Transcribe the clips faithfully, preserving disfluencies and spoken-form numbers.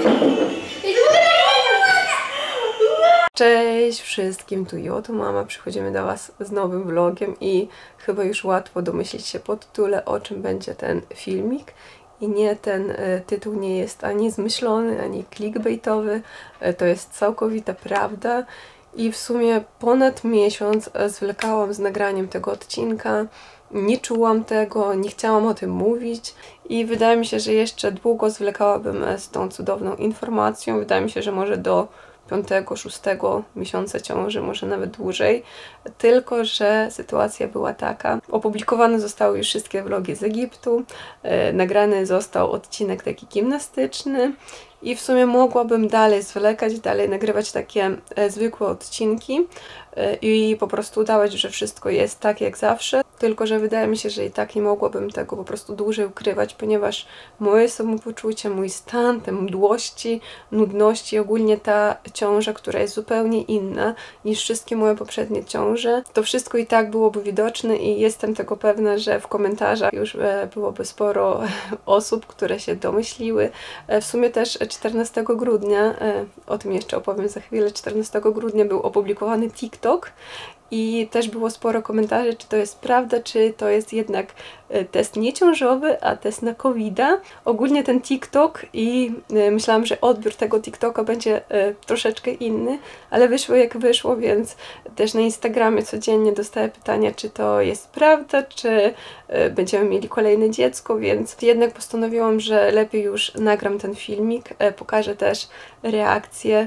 Cześć wszystkim, tu Jotu Mama, przychodzimy do Was z nowym vlogiem i chyba już łatwo domyślić się po tytule, o czym będzie ten filmik. I nie, ten y, tytuł nie jest ani zmyślony, ani clickbaitowy, y, to jest całkowita prawda. I w sumie ponad miesiąc zwlekałam z nagraniem tego odcinka, nie czułam tego, nie chciałam o tym mówić i wydaje mi się, że jeszcze długo zwlekałabym z tą cudowną informacją. Wydaje mi się, że może do piątego, szóstego miesiąca ciąży, może nawet dłużej, tylko że sytuacja była taka. Opublikowane zostały już wszystkie vlogi z Egiptu, e, nagrany został odcinek taki gimnastyczny i w sumie mogłabym dalej zwlekać, dalej nagrywać takie e, zwykłe odcinki e, i po prostu udawać, że wszystko jest tak jak zawsze, tylko że wydaje mi się, że i tak nie mogłabym tego po prostu dłużej ukrywać, ponieważ moje samopoczucie, mój stan, te mdłości, nudności, ogólnie ta ciąża, która jest zupełnie inna niż wszystkie moje poprzednie ciąże, to wszystko i tak byłoby widoczne i jestem tego pewna, że w komentarzach już e, byłoby sporo osób, które się domyśliły. E, w sumie też czternastego grudnia, o tym jeszcze opowiem za chwilę, czternastego grudnia był opublikowany TikTok i też było sporo komentarzy, czy to jest prawda, czy to jest jednak test nieciążowy, a test na kowida. Ogólnie ten TikTok i myślałam, że odbiór tego TikToka będzie troszeczkę inny, ale wyszło jak wyszło, więc też na Instagramie codziennie dostaję pytania, czy to jest prawda, czy będziemy mieli kolejne dziecko, więc jednak postanowiłam, że lepiej już nagram ten filmik, pokażę też reakcję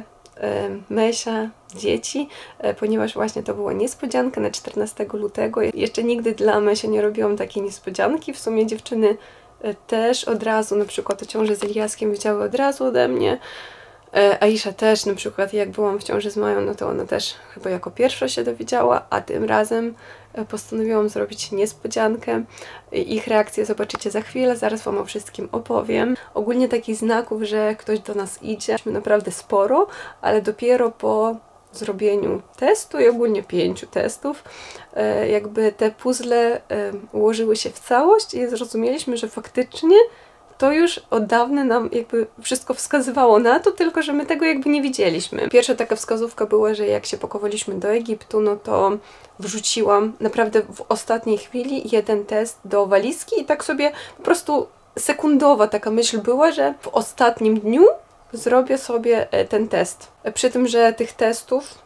Mesia, dzieci, ponieważ właśnie to była niespodzianka na czternastego lutego. Jeszcze nigdy dla Mesia nie robiłam takiej niespodzianki. W sumie dziewczyny też od razu, na przykład o ciąży z Eliaskiem wiedziały od razu ode mnie. Aisza też, na przykład jak byłam w ciąży z Mają, no to ona też chyba jako pierwsza się dowiedziała, a tym razem postanowiłam zrobić niespodziankę. Ich reakcję zobaczycie za chwilę, zaraz Wam o wszystkim opowiem. Ogólnie takich znaków, że ktoś do nas idzie, mamy naprawdę sporo, ale dopiero po zrobieniu testu i ogólnie pięciu testów, jakby te puzzle ułożyły się w całość i zrozumieliśmy, że faktycznie to już od dawna nam jakby wszystko wskazywało na to, tylko że my tego jakby nie widzieliśmy. Pierwsza taka wskazówka była, że jak się pakowaliśmy do Egiptu, no to wrzuciłam naprawdę w ostatniej chwili jeden test do walizki i tak sobie po prostu sekundowa taka myśl była, że w ostatnim dniu zrobię sobie ten test. Przy tym, że tych testów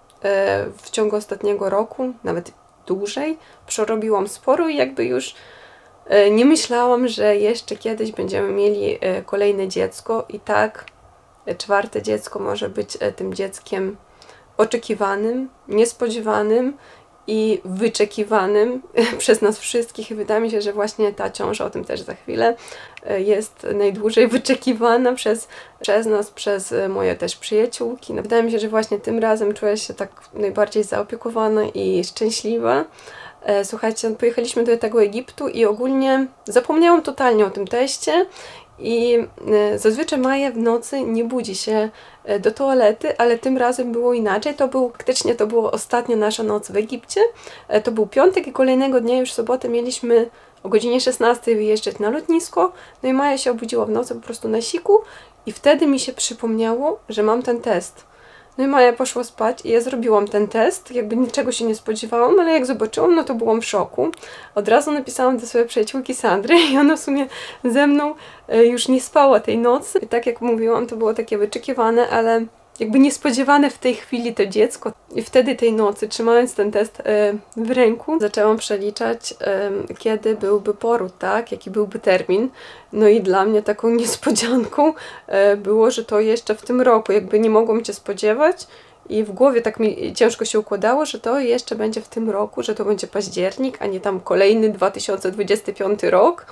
w ciągu ostatniego roku, nawet dłużej, przerobiłam sporo i jakby już nie myślałam, że jeszcze kiedyś będziemy mieli kolejne dziecko i tak czwarte dziecko może być tym dzieckiem oczekiwanym, niespodziewanym i wyczekiwanym przez nas wszystkich i wydaje mi się, że właśnie ta ciąża, o tym też za chwilę, jest najdłużej wyczekiwana przez, przez nas, przez moje też przyjaciółki. No, wydaje mi się, że właśnie tym razem czuję się tak najbardziej zaopiekowana i szczęśliwa. Słuchajcie, pojechaliśmy do tego Egiptu i ogólnie zapomniałam totalnie o tym teście i zazwyczaj Maja w nocy nie budzi się do toalety, ale tym razem było inaczej. To był, faktycznie to była ostatnia nasza noc w Egipcie. To był piątek i kolejnego dnia, już w sobotę, mieliśmy o godzinie szesnastej wyjeżdżać na lotnisko. No i Maja się obudziła w nocy po prostu na siku i wtedy mi się przypomniało, że mam ten test. No i Maja poszła spać i ja zrobiłam ten test, jakby niczego się nie spodziewałam, ale jak zobaczyłam, no to byłam w szoku. Od razu napisałam do swojej przyjaciółki Sandry i ona w sumie ze mną już nie spała tej nocy. I tak jak mówiłam, to było takie wyczekiwane, ale jakby niespodziewane w tej chwili to dziecko. I wtedy tej nocy, trzymając ten test w ręku, zaczęłam przeliczać, kiedy byłby poród, tak? Jaki byłby termin. No i dla mnie taką niespodzianką było, że to jeszcze w tym roku. Jakby nie mogłam się spodziewać i w głowie tak mi ciężko się układało, że to jeszcze będzie w tym roku, że to będzie październik, a nie tam kolejny dwa tysiące dwudziesty piąty rok.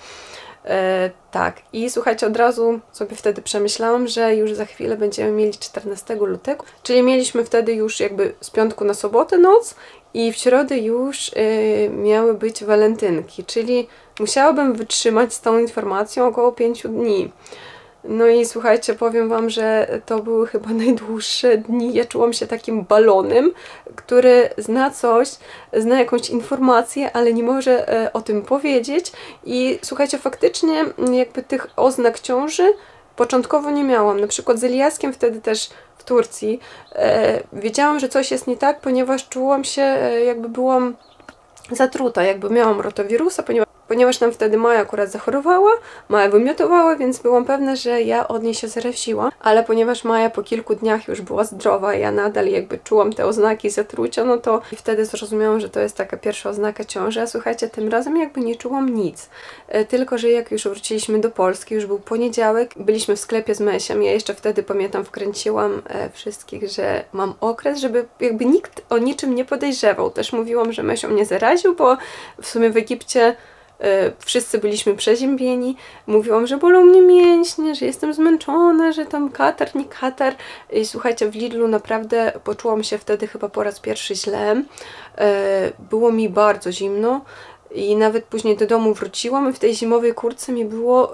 E, tak, i słuchajcie, od razu sobie wtedy przemyślałam, że już za chwilę będziemy mieli czternastego lutego, czyli mieliśmy wtedy już jakby z piątku na sobotę noc i w środę już y, miały być walentynki, czyli musiałabym wytrzymać z tą informacją około pięciu dni. No i słuchajcie, powiem Wam, że to były chyba najdłuższe dni. Ja czułam się takim balonem, który zna coś, zna jakąś informację, ale nie może e, o tym powiedzieć. I słuchajcie, faktycznie jakby tych oznak ciąży Początkowo nie miałam, na przykład z Eliaskiem wtedy też w Turcji e, wiedziałam, że coś jest nie tak, ponieważ czułam się, e, jakby byłam zatruta, jakby miałam rotawirusa, ponieważ, ponieważ nam wtedy Maja akurat zachorowała, Maja wymiotowała, więc byłam pewna, że ja od niej się zaraziłam, ale ponieważ Maja po kilku dniach już była zdrowa, ja nadal jakby czułam te oznaki zatrucia, no to wtedy zrozumiałam, że to jest taka pierwsza oznaka ciąży, a słuchajcie, tym razem jakby nie czułam nic, e, tylko że jak już wróciliśmy do Polski, już był poniedziałek, byliśmy w sklepie z Mesiem, ja jeszcze wtedy pamiętam, wkręciłam e, wszystkich, że mam okres, żeby jakby nikt o niczym nie podejrzewał, też mówiłam, że Mesio mnie zaraził, bo w sumie w Egipcie wszyscy byliśmy przeziębieni. Mówiłam, że bolą mnie mięśnie, że jestem zmęczona, że tam katar, nie katar. I słuchajcie, w Lidlu naprawdę poczułam się wtedy chyba po raz pierwszy źle. Było mi bardzo zimno i nawet później do domu wróciłam i w tej zimowej kurtce mi było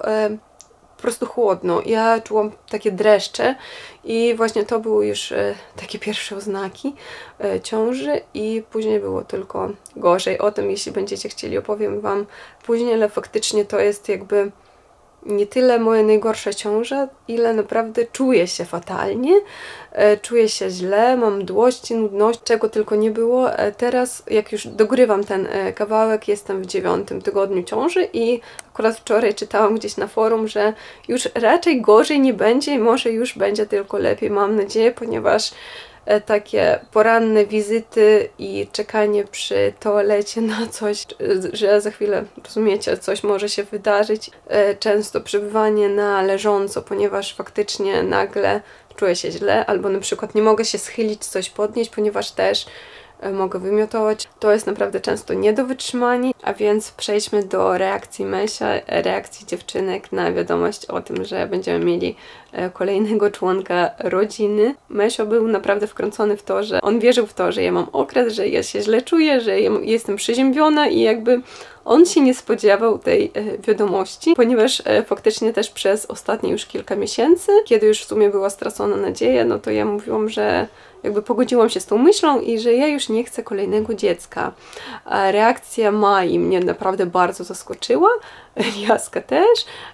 po prostu chłodno. Ja czułam takie dreszcze i właśnie to były już e, takie pierwsze oznaki e, ciąży i później było tylko gorzej. O tym, jeśli będziecie chcieli, opowiem Wam później, ale faktycznie to jest jakby nie tyle moja najgorsza ciąża, ile naprawdę czuję się fatalnie, e, czuję się źle, mam mdłości, nudność, czego tylko nie było. E, teraz, jak już dogrywam ten e, kawałek, jestem w dziewiątym tygodniu ciąży i akurat wczoraj czytałam gdzieś na forum, że już raczej gorzej nie będzie i może już będzie tylko lepiej, mam nadzieję, ponieważ e, takie poranne wizyty i czekanie przy toalecie na coś, że za chwilę, rozumiecie, coś może się wydarzyć. E, często przebywanie na leżąco, ponieważ faktycznie nagle czuję się źle, albo na przykład nie mogę się schylić, coś podnieść, ponieważ też mogę wymiotować. To jest naprawdę często nie do wytrzymania, a więc przejdźmy do reakcji Mesia, reakcji dziewczynek na wiadomość o tym, że będziemy mieli kolejnego członka rodziny. Mesio był naprawdę wkręcony w to, że on wierzył w to, że ja mam okres, że ja się źle czuję, że ja jestem przeziębiona i jakby on się nie spodziewał tej wiadomości, ponieważ faktycznie też przez ostatnie już kilka miesięcy, kiedy już w sumie była stracona nadzieja, no to ja mówiłam, że jakby pogodziłam się z tą myślą i że ja już nie chcę kolejnego dziecka. A reakcja Mai mnie naprawdę bardzo zaskoczyła, Jaska też,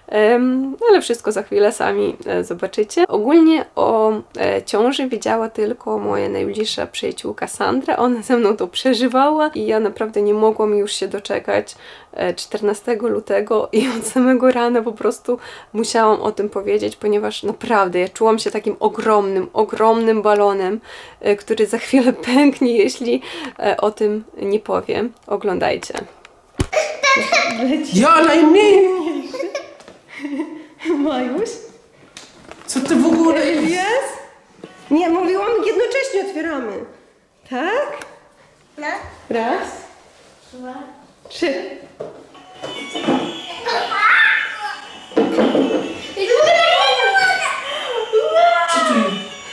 um, ale wszystko za chwilę sami e, zobaczycie. Ogólnie o e, ciąży wiedziała tylko moja najbliższa przyjaciółka Sandra, ona ze mną to przeżywała i ja naprawdę nie mogłam już się doczekać e, czternastego lutego i od samego rana po prostu musiałam o tym powiedzieć, ponieważ naprawdę ja czułam się takim ogromnym, ogromnym balonem, e, który za chwilę pęknie, jeśli e, o tym nie powiem. Oglądajcie. Ja najmniejszy! Majuś? Co ty w ogóle jest? Nie, mówiłam, jednocześnie otwieramy. Tak? No. Raz. Dwa. Trzy. Co ty?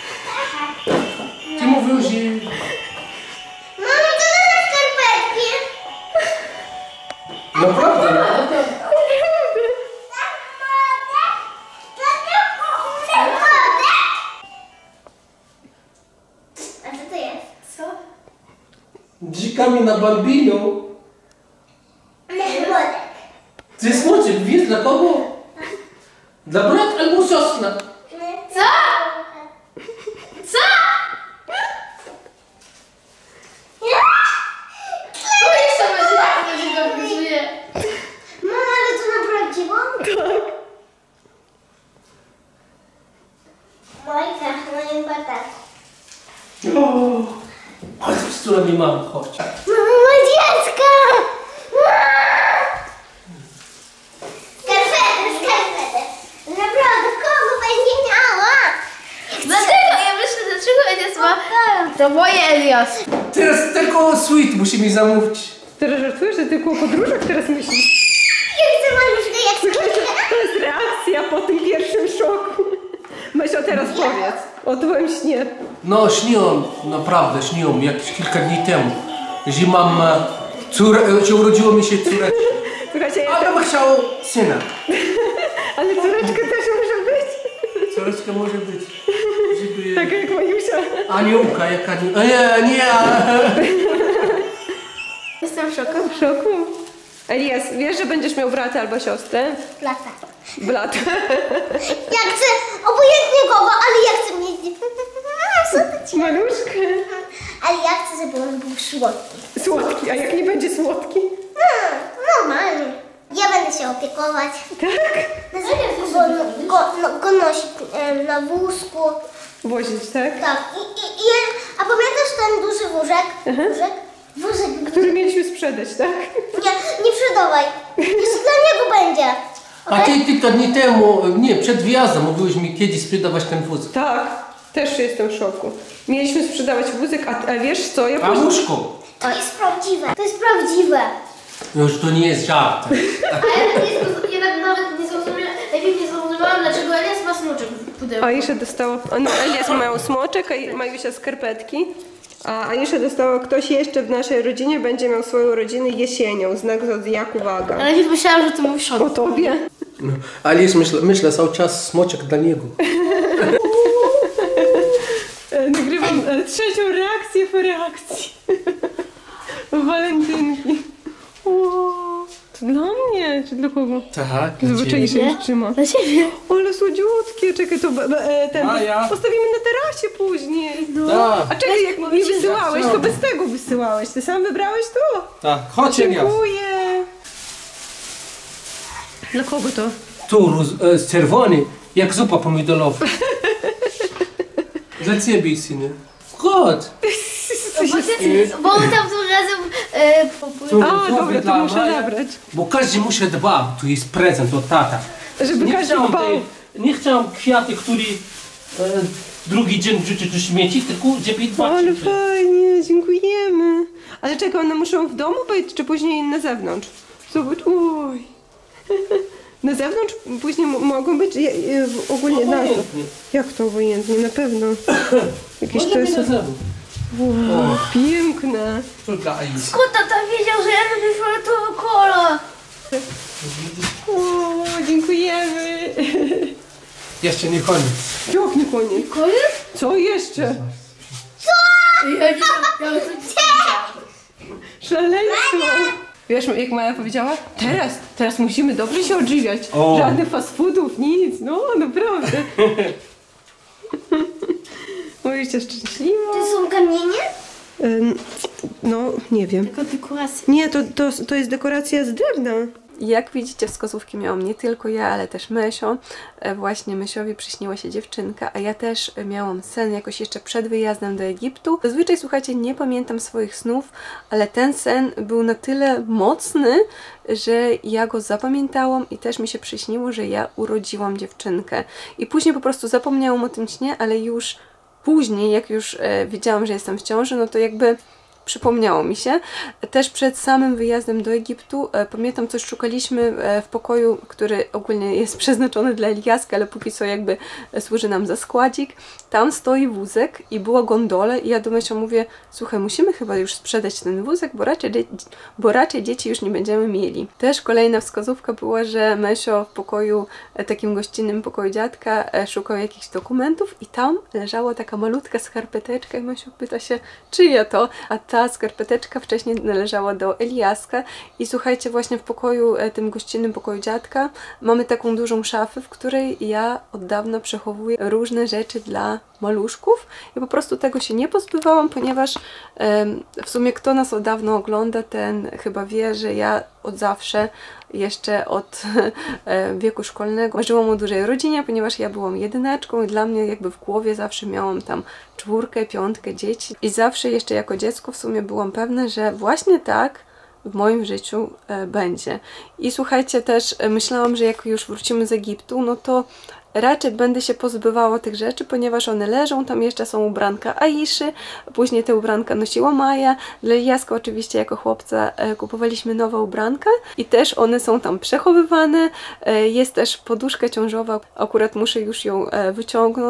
Ty mówił, że... Mamo, co to za skarpetki? Naprawdę? A co to jest? Co? Dzikami na bambino. Młodek. To jest młodziek, wiesz dla kogo? Dla brata albo siostra. Co? Co? Twoje sama się nie dopisuje. Mama, ale to na prawdziwą? Tak. Mojka, moim batacie. O, ale z którymi mam, chodź. Mamo, dziecko! Skarpety, skarpety. Naprawdę, kogo będzie miała? Dlaczego? Ja myślę, dlaczego Elias ma... To moje Elias. Teraz tylko sweet musimy zamówić. Teraz żartujesz, że tylko o podróżach teraz myślisz? Ja chcę maluszkę jak Słuchajcie, skarpetę. to jest reakcja po tym pierwszym szoku. Myśl, teraz powiedz o twoim śnie. No, śniłem, naprawdę śniłem, jakieś kilka dni temu, że mam e, córę, że urodziło mi się córeczka. Słuchajcie, ja A ja bym chciał syna. ale córeczka też może być. Córeczka może być, żeby... Taka jak Majusia. Aniołka, jak aniołka. Nie, nie. Jestem w szoku. W szoku. Elias, wiesz, że będziesz miał brata albo siostrę? Plata. Blat. Ja chcę obojętnie kogo, ale ja chcę mieć... Maluszkę. Ale ja chcę, żeby on był słodki. Słodki, a jak nie będzie słodki? Hmm, normalnie. Ja będę się opiekować. Tak? Na zasadzie go, go, no, go nosić em, na wózku. Wozić, tak? Tak. I, i, i, a pamiętasz ten duży wózek? Wózek? Wózek. Który mieliśmy sprzedać, tak? Nie, nie przydawaj. Jeszcze dla niego będzie. A ty kilka dni temu, nie, przed wyjazdem mówiłeś mi kiedyś sprzedawać ten wózek. Tak, też jestem w szoku. Mieliśmy sprzedawać wózek, a, a wiesz co? Ja A łóżko? To jest prawdziwe. To jest prawdziwe. Już to nie jest żart. A ja nie zrozum- jednak nawet nie zrozumiałam, najpierw nie zrozumiałam, dlaczego Elias ma smoczek w pudełku. Aisza dostała, no Elias miał smoczek, a Majusia skarpetki. A Aisza dostała, ktoś jeszcze w naszej rodzinie będzie miał swoją rodzinę jesienią, znak zodiaku waga. Ale najpierw myślałam, że to mówisz O o tobie? No, ale jest, myślę, myślę cały czas smoczek dla niego. Nagrywam e, trzecią reakcję po reakcji. Walentynki. Wow. To dla mnie, czy dla kogo? Tak. Zobacz, jak się trzyma. Dla ciebie. Ale słodziutkie, czekaj, to e, ten A ja? postawimy na tarasie później. Tak. A czekaj, jak mi wysyłałeś, to bez tego wysyłałeś. Ty sam wybrałeś to? Tak, chodź Elias. Dziękuję. Dla kogo to? Tu, roz- e, czerwony, jak zupa pomidorowa. Dla ciebie, synu. Chodź. Bo, ty, bo on tam tym razem e, popływał. Tu, A, zupy dobra, to dla muszę Maja. zabrać. Bo każdy musi dbać, tu jest prezent od tata. Żeby nie każdy chciałem dbał. tej- Nie chciałem kwiaty, które e, drugi dzień wrzucić do śmieci, tylko żeby dbać. Ale fajnie, dziękujemy. Ale czekaj, one muszą w domu być, czy później na zewnątrz? Zobacz, oj. Na zewnątrz później m- mogą być je, je, w- ogólnie na to. Obojętnie. Jak to obojętnie? Na pewno. Jakieś Można to mi jest... na zewnątrz. Wow, piękne. To dla Aisy. Skąd tata wiedział, że ja lubię fioletowy kolor? O, dziękujemy. Jeszcze nie koniec. Jak nie koniec? Koniec? Co jeszcze? Ja nie ja to nie wiedziałam. Szaleństwo. Wiesz, jak Maja powiedziała? Teraz, teraz musimy dobrze się odżywiać. O. Żadnych fast foodów, nic. No, naprawdę. Mówicie szczęśliwa. To są kamienie? Ym, No, nie wiem. Tylko dekoracja. Nie, to, to, to jest dekoracja z drewna. Jak widzicie, wskazówki miałam nie tylko ja, ale też Mysio. E, Właśnie Mysiowi przyśniła się dziewczynka, a ja też miałam sen jakoś jeszcze przed wyjazdem do Egiptu. Zazwyczaj, słuchajcie, nie pamiętam swoich snów, ale ten sen był na tyle mocny, że ja go zapamiętałam i też mi się przyśniło, że ja urodziłam dziewczynkę. I później po prostu zapomniałam o tym śnie, ale już później, jak już e, wiedziałam, że jestem w ciąży, no to jakby przypomniało mi się. Też przed samym wyjazdem do Egiptu, e, pamiętam, coś szukaliśmy e, w pokoju, który ogólnie jest przeznaczony dla Eliaska, ale póki co jakby e, służy nam za składzik. Tam stoi wózek i była gondola i ja do Mysio mówię, słuchaj, musimy chyba już sprzedać ten wózek, bo raczej, dzie- bo raczej dzieci już nie będziemy mieli. Też kolejna wskazówka była, że Mysio w pokoju, e, takim gościnnym pokoju dziadka, e, szukał jakichś dokumentów i tam leżała taka malutka skarpeteczka i Mysio pyta się, czyja to? A ta skarpeteczka wcześniej należała do Eliaska i słuchajcie, właśnie w pokoju, e, tym gościnnym pokoju dziadka mamy taką dużą szafę, w której ja od dawna przechowuję różne rzeczy dla maluszków i po prostu tego się nie pozbywałam, ponieważ em, w sumie kto nas od dawna ogląda, ten chyba wie, że ja od zawsze, jeszcze od e, wieku szkolnego marzyłam o dużej rodzinie, ponieważ ja byłam jedynaczką i dla mnie jakby w głowie zawsze miałam tam czwórkę, piątkę dzieci i zawsze jeszcze jako dziecko w sumie byłam pewna, że właśnie tak w moim życiu e, będzie. I słuchajcie, też e, myślałam, że jak już wrócimy z Egiptu, no to raczej będę się pozbywała tych rzeczy, ponieważ one leżą, tam jeszcze są ubranka Aiszy, później te ubranka nosiła Maja, dla Eliaska oczywiście jako chłopca e, kupowaliśmy nowe ubranka i też one są tam przechowywane, e, jest też poduszka ciążowa, akurat muszę już ją e, wyciągnąć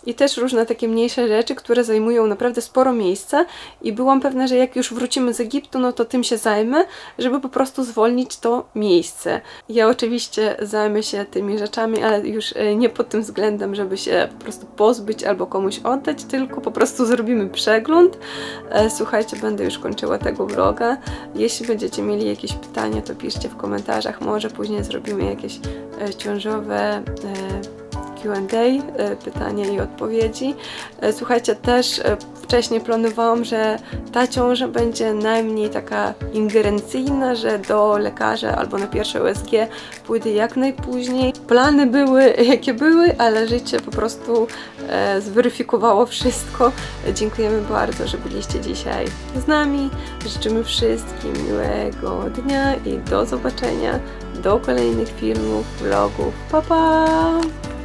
i też różne takie mniejsze rzeczy, które zajmują naprawdę sporo miejsca i byłam pewna, że jak już wrócimy z Egiptu, no to tym się zajmę, żeby po prostu zwolnić to miejsce. Ja oczywiście zajmę się tymi rzeczami, ale już nie pod tym względem, żeby się po prostu pozbyć albo komuś oddać, tylko po prostu zrobimy przegląd. Słuchajcie, będę już kończyła tego vloga. Jeśli będziecie mieli jakieś pytania, to piszcie w komentarzach, może później zrobimy jakieś ciążowe Q and A, pytania i odpowiedzi. Słuchajcie, też wcześniej planowałam, że ta ciąża będzie najmniej taka ingerencyjna, że do lekarza albo na pierwsze U S G pójdę jak najpóźniej. Plany były jakie były, ale życie po prostu e, zweryfikowało wszystko. Dziękujemy bardzo, że byliście dzisiaj z nami. Życzymy wszystkim miłego dnia i do zobaczenia, do kolejnych filmów, vlogów. Pa, pa!